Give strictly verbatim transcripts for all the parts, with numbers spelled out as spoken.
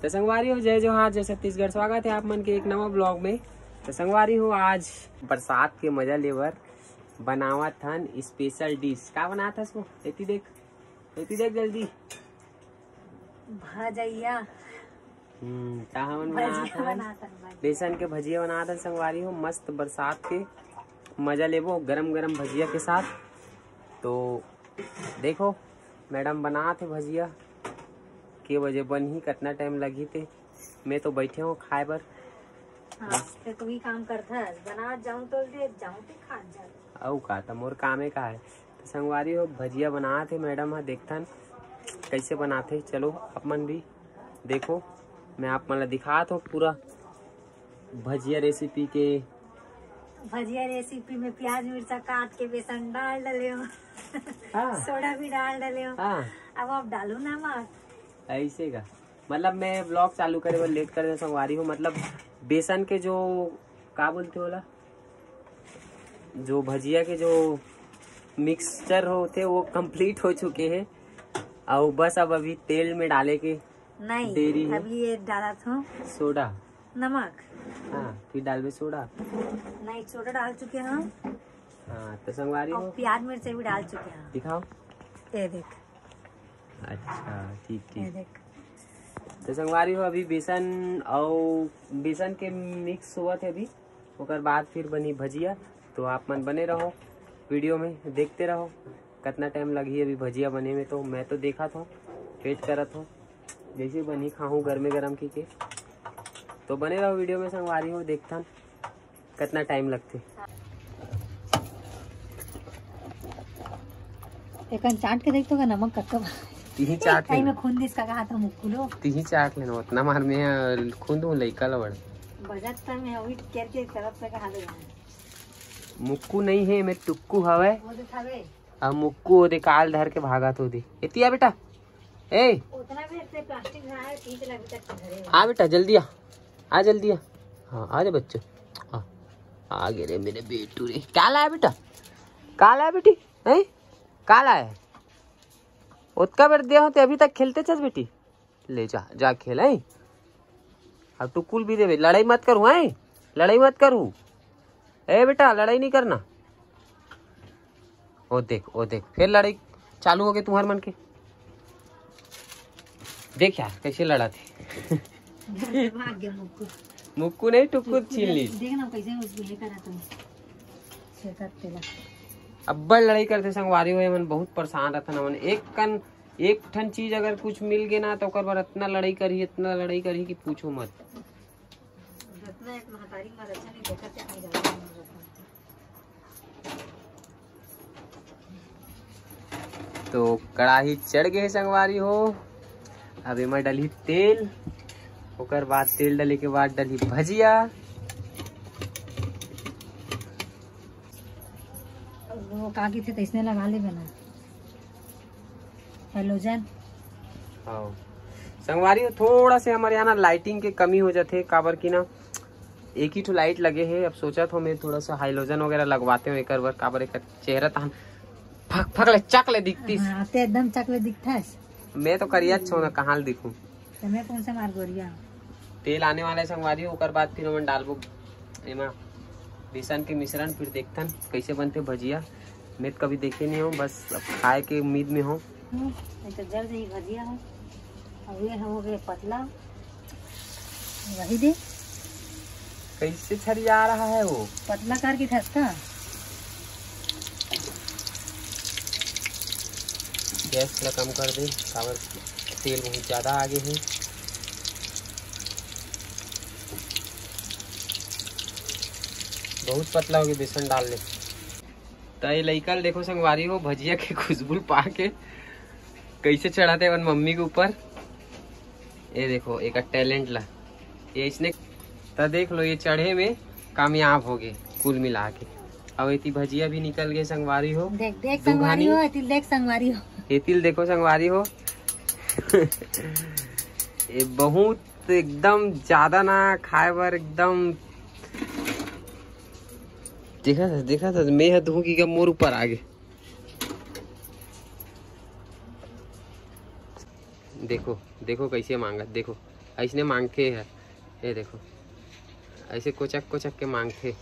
तो संगवारी हो जय जोहार जय छत्तीसगढ़, स्वागत है आप मन के एक नवा ब्लॉग में। तो संगवारी हो आज बरसात के मजा लेवर बनावा थन स्पेशल डिश। का बना था इसको? एती देख एती देख जल्दी भजिया। हम्म हमन बना था बेसन के भजिया बना था संगवारी हो। मस्त बरसात के मजा लेबो गरम गरम भजिया के साथ। तो देखो मैडम बना थे भजिया के बजे बन ही कितना टाइम लगी थे। मैं तो बैठे हूँ खाए बर। हाँ, तो ही काम करता है बना जाऊं तो ले जाऊं तो खा जाऊं। औ का था मोर कामे का है। तो संगवारी हो भजिया बना थे मैडम हा, देखथन कैसे बनाते। चलो आप मन भी देखो, मैं आप मन दिखा तो पूरा भजिया रेसिपी के। भजिया रेसिपी में प्याज मिर्चा काट के बेसन डाल डाले हो, हाँ। सोडा भी डाल डाले हो। हाँ अब आप डालो नमक। ऐसे का मतलब मैं ब्लॉग चालू करे वो लेट कर संगवारी हो। मतलब बेसन के जो का बोलते होला, जो भजिया के जो मिक्सचर होते वो कंप्लीट हो चुके हैं और बस अब अभी तेल में डाले के नहीं देरी है। अभी ये डाला था सोडा नमक। हाँ फिर डालबे सोडा। नहीं सोडा डाल चुके हैं हम। हाँ तो संगवारी और हो प्याज मिर्चा भी डाल चुके हैं। दिखाओ। ये देख अच्छा ठीक ये ठीक। देख तो संगवारी हो अभी बेसन और बेसन के मिक्स हुआ थे अभी, ओकर बाद फिर बनी भजिया। तो आप मन बने रहो वीडियो में, देखते रहो कितना टाइम लगी अभी भजिया बने में। तो मैं तो देखा था वेट करत हो जैसे बनी खाऊं गर्मे गरम की के। तो बने रहो वीडियो में संगवारी हो, देखता कितना टाइम लगते। एक चाट के देख तो का नमक कक्का तीही चाट कहीं में खून दिस का कहा था मुकुलो तीही चाट लेना उतना मार में खून दूं लइका लवड़ बजट त में अभी केर के तरफ से कहा दे मुक्कू नहीं है मैं टुक्कू हवे। वो दिखावे अब मुक्कू ओदे काल धर के भागा तो दे एतिया बेटा। ए उतना भी से प्लास्टिक ना है तीन लग तक घरे। आ बेटा जल्दी आ आ जल्दी आ। हाँ आ जा बच्चों आ आ गए रे मेरे बेटू रे। क्या लाया बेटा? क्या लाया बेटी? हैं क्या लाया है? उतका बेट दे होते अभी तक खेलते चल बेटी, ले जा जा खेल है। अब टुकुल भी दे, लड़ाई मत करूँ है, लड़ाई मत करूँ। ए बेटा लड़ाई नहीं करना। ओ देख ओ देख फिर लड़ाई चालू हो गई तुम्हारे मन के। देख यार कैसे लड़ा थे। भाग गया मुक्कू। मुक्कू नहीं टुक्कू छीन ली। देखना कैसे उसको लेकर आता हूं छेकत तेला। अब्बड़ लड़ाई करते संगवारी हुए मन बहुत परेशान रहता ना मन। एक कन एक ठन चीज अगर कुछ मिल गए ना तो ओकर बाद इतना लड़ाई करी इतना लड़ाई करी कि पूछो मत। रत्ना एक महतारी में अच्छा नहीं देखा ते नहीं जाता। तो कढ़ाई चढ़ गए संगवारी हो। अब इमा डली तेल, ओकर बाद तेल डले के बाद डली भजिया। वो काकी थे तो इसने लगा ले बना हेलोजन। हाँ संगवारी हो थोड़ा से हमारे यहाँ ना लाइटिंग के कमी हो जाते काबर की ना एक ही तो लाइट लगे है। अब सोचा था मैं थोड़ा सा हाइलोजन वगैरह लगवाते हूँ एक बार काबर एक चेहरा तहन फक फक ले चकले दिखती। हाँ, ते एकदम चकले दिखता है। मैं तो करिया छो ना कहाँ दिखूं। तो मैं कौन सा मार गोरिया। तेल आने वाला है संगवारी हो, ओकर बाद फिर हम डालबो एमा बेसन के मिश्रण। फिर देखथन कैसे बनते भजिया। मैं कभी देखे नहीं हूँ, बस अब खाए के उम्मीद में हूँ। नहीं तो जल्द ही भजिया हो और ये हो गए पतला वही दे कैसे छरिया रहा है वो पतला करके ठसका। गैस थोड़ा कम कर दे काबर तेल बहुत ज्यादा आगे है। बहुत पतला हो गया बेसन डाल ले। तो ये लइका देखो संगवारी हो भजिया के खुशबू पा के कैसे चढ़ाते हैं मम्मी के ऊपर। ये देखो एक टैलेंट ला ये इसने। तो देख लो ये चढ़े में कामयाब हो गए कुल मिला के। अब इतनी भजिया भी निकल गए संगवारी हो। देख देख संगवारी हो तिल देख संगवारी हो ये तिल देखो संगवारी हो। ये बहुत एकदम ज्यादा ना खाए बर एकदम देखा था देखा था मैं हूँ कि मोर ऊपर आ गए। देखो देखो कैसे मांगा, देखो ऐसने मांगते है, ये देखो ऐसे कोचक कोचक के मांगते।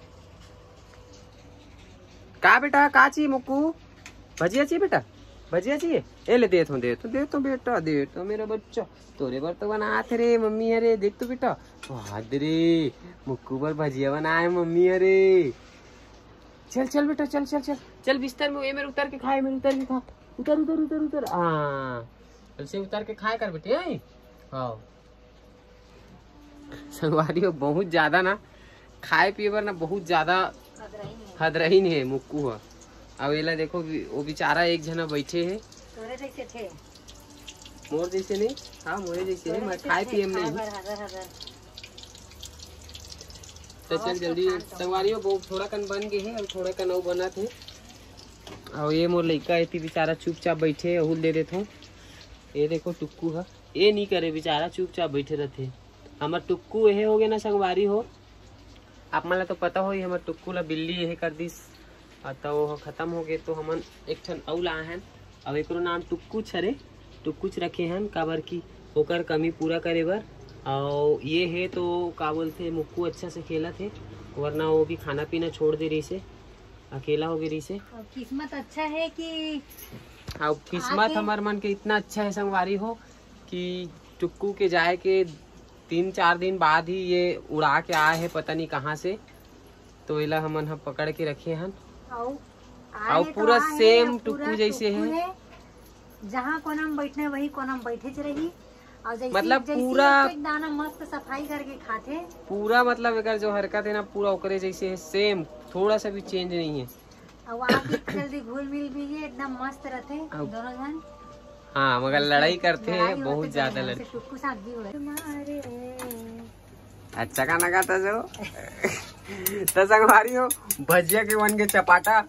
का बेटा का चाहिए मुक्कू? भजिया चाहिए बेटा? भजिया चाहिए? ए ले दे तो दे तो दे तो बेटा दे तो मेरा बच्चा तोरे बर तो बनाते रे मम्मी। अरे देख तो बेटा हाथ रे मुक्कू पर भजिया बनाए मम्मी। अरे चल चल बेटा चल चल चल चल बिस्तर में, ये मेरे उतर के खाए, मेरे उतर के खा, उतर उतर उतर उतर हाँ ऐसे उतर के खाए कर बेटे। हाँ संगवारी हो बहुत ज्यादा ना खाए पिए पर ना बहुत ज्यादा हद रही नहीं है मुक्कू है। अब एला देखो वो बेचारा एक जना बैठे है, तोरे जैसे थे, मोर जैसे नहीं। हाँ मोरे जैसे है, मैं खाए पिए में नहीं। तो चल जल्दी संगवारी हो थोड़ा कन बन गए है और थोड़ा कन और बना थे। और ये मोर लड़का है बेचारा चुपचाप बैठे अहुल दे देते हूँ। ये देखो टुक्कू है, ये नहीं करे बेचारा चुपचाप बैठे रहते। हमार टुक्कू यही हो गए ना संगवारी हो। आप मन तो पता हो हमार टुक्कू ला बिल्ली यही कर दिस तो वो खत्म हो गए। तो हमन एक ठन अउ लाए हैं, अब एक नाम टुक्कुच हरे, टुक्कुच रखे हैं काबर की ओकर कमी पूरा करे बर। और ये है तो का बोलते मुक्कू अच्छा से खेला थे, वरना वो भी खाना पीना छोड़ दे रही से, अकेला हो गई रही से। किस्मत अच्छा है कि और किस्मत हमार मन के इतना अच्छा है संगवारी हो कि टुक्कू के जाए के तीन चार दिन बाद ही ये उड़ा के आए है पता नहीं कहाँ से। तो इला हमन हम पकड़ के रखे हैं और पूरा सेम टुक्कू जैसे है। जहाँ कोना में बैठने वही कोना में बैठे रही और जैसे मतलब जैसे पूरा एक दाना मस्त सफाई करके खाते पूरा मतलब अगर जो हरकत है ना पूरा ओकरे जैसे है सेम, थोड़ा सा भी चेंज नहीं है। और आगे जल्दी घुल मिल भी गए, एकदम मस्त रहते दोनों जन। हाँ मगर लड़ाई करते हैं बहुत ज्यादा लड़ाई। टुक्कू साथ भी हुए। अच्छा खाना खाता जो तो संगवारी हो भजिया के बन के चपाटा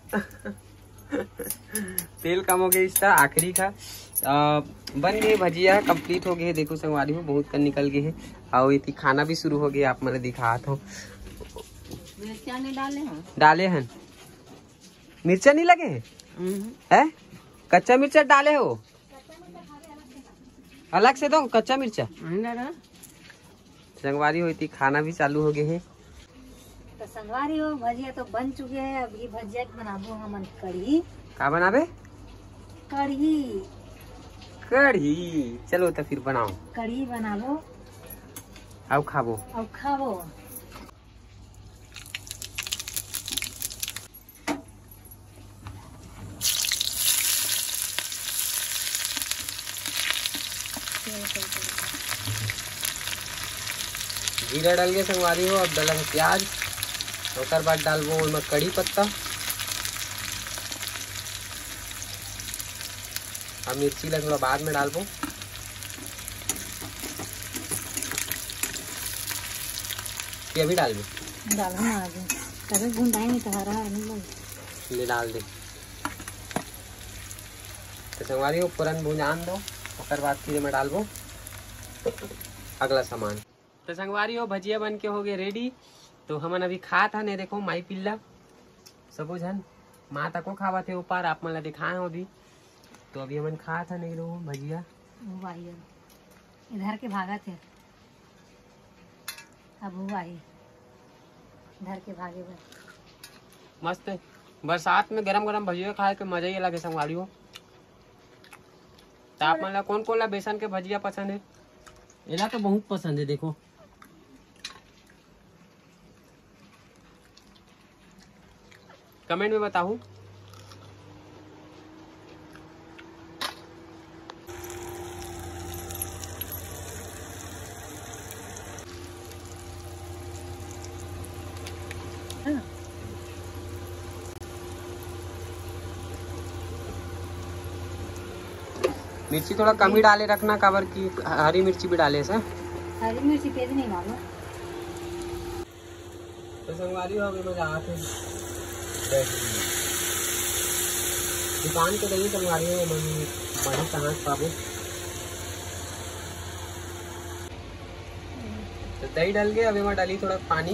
तेल कम हो गया इसका आखिरी का आ, बन गई भजिया कंप्लीट हो गई है। देखो संगवारी हो बहुत कन निकल गए है और ये खाना भी शुरू हो गया। आप मैंने दिखा था मिर्चा नहीं डाले हैं, डाले हैं मिर्चा नहीं लगे है, कच्चा मिर्चा डाले हो अलग से दो कच्चा मिर्चा। संगवारी हो इतनी खाना भी चालू हो गए है। तो संगवारी हो भजिया तो बन चुके हैं। अभी भजिया बनाबो हमन कढ़ी। का बनाबे? कढ़ी कढ़ी चलो तो फिर बनाओ। कढ़ी बनाबो और खाबो और खाबो। जीरा डाल के संगवारी हो। अब डाला प्याज और बाद डालबो उसमें कड़ी पत्ता और मिर्ची ला थोड़ा बाद में डालबो। ये अभी डाल दे डालो ना आगे तभी भूंजाएंगे तो हरा नहीं ले डाल दे। तो संगवारी हो पुरन भुंजान दो और बाद फिर मैं डालबो अगला सामान। तो संगवारी हो भजिया बन के हो गए रेडी। तो हमन अभी खा था नहीं देखो माई पिल्ला सबो झन माँ तको खावा थे ऊपर आप मन ला दिखाए हो अभी। तो अभी हमन खा था नहीं लोग भजिया इधर के भागा थे अब हुआ ही इधर के भागे बस मस्त है। बरसात में गरम गरम भजिया खाए के मजा ही अलग है संगवारी हो। तो आप मन ला कौन कौन ला बेसन के भजिया पसंद है? एला तो बहुत पसंद है देखो। कमेंट में बताऊं। मिर्ची थोड़ा कम ही डाले रखना काबर की हरी मिर्ची भी डाले से। हरी मिर्ची तेज नहीं मालूम। तो संगवारी हो अभी मजा आते दुकान के दही संगवारी हो मन बड़ी कहाँ पाबो। तो दही डाल के अभी मैं डाली थोड़ा पानी।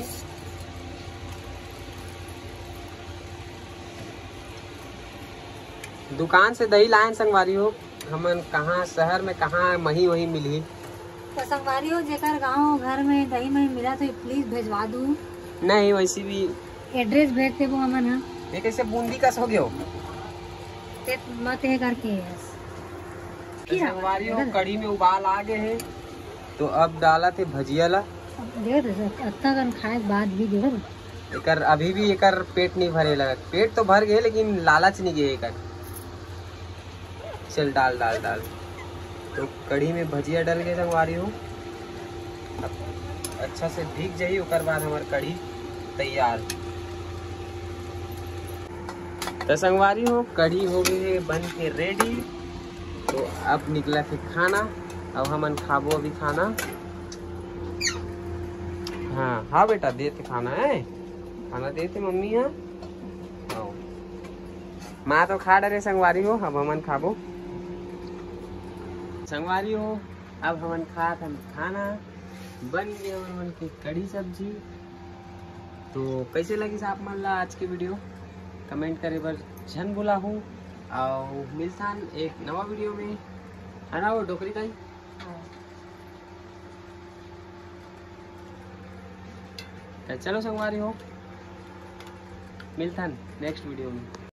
दुकान से दही लाए संगवारी हो हमन कहाँ शहर में कहाँ मही वही मिली तो संगवारी हो जेकर गांव घर में दही में मिला तो प्लीज भेजवा दू। नहीं वैसे भी एड्रेस भेज दे वो हमन हा ये कैसे बूंदी का हो गया हो ते मत ये करके तो संगवारी हो कढ़ी में उबाल आ गए हैं तो अब डाला थे भजिया ला देख अत्ता कन खाए के बाद भी देख एकर अभी भी एकर पेट नहीं भरे लगा पेट तो भर गए लेकिन लालच नहीं गए एकर। चल डाल डाल डाल तो कढ़ी में भजिया डल के संगवारी हो अब अच्छा से भीग जाइए उसके बाद हमार कढ़ी तैयार। तो संगवारी हो कढ़ी हो गई है बन के रेडी। तो अब निकला फिर खाना अब हमन खाबो अभी खाना। हाँ हाँ बेटा देते खाना है खाना देते मम्मी है आओ माँ तो खा डरे संगवारी हो अब हमन खाबो संगवारी हो अब हमन खा था खाना बन गया हमन की कढ़ी सब्जी। तो कैसे लगी आप मन ला आज की वीडियो कमेंट करे बर झन भूला हूँ और मिलता एक नवा वीडियो में है ना वो डोकरी दाई। चलो संगवारी हो मिलता नेक्स्ट वीडियो में।